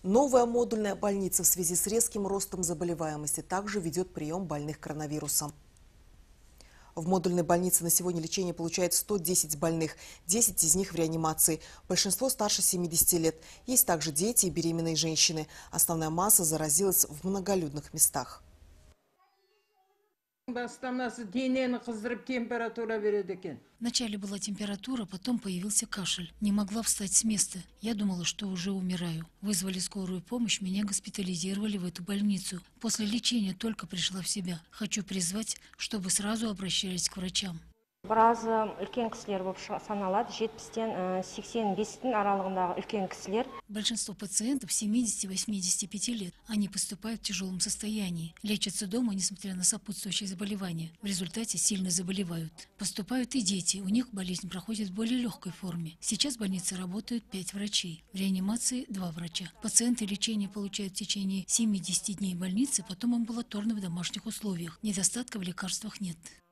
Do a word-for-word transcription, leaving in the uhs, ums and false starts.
Новая модульная больница в связи с резким ростом заболеваемости также ведет прием больных коронавирусом. В модульной больнице на сегодня лечение получает сто десять больных, десять из них в реанимации. Большинство старше семидесяти лет. Есть также дети и беременные женщины. Основная масса заразилась в многолюдных местах. Вначале была температура, потом появился кашель. Не могла встать с места. Я думала, что уже умираю. Вызвали скорую помощь, меня госпитализировали в эту больницу. После лечения только пришла в себя. Хочу призвать, чтобы сразу обращались к врачам. Біразы үлкен кісілер болып саналады, жетпістен сексен бестің аралығындағы үлкен кісілер. Большинство пациентов семидесяти-восьмидесяти пяти лет. Они поступают в тяжелом состоянии. Лечатся дома, несмотря на сопутствующие заболевания. В результате сильно заболевают. Поступают и дети. У них болезнь проходит в более легкой форме. Сейчас в больнице работают пять врачей. В реанимации два врача. Пациенты лечение получают в течение семидесяти дней в больнице, потом амбулаторно в домашних условиях. Недостатка в лекарствах нет.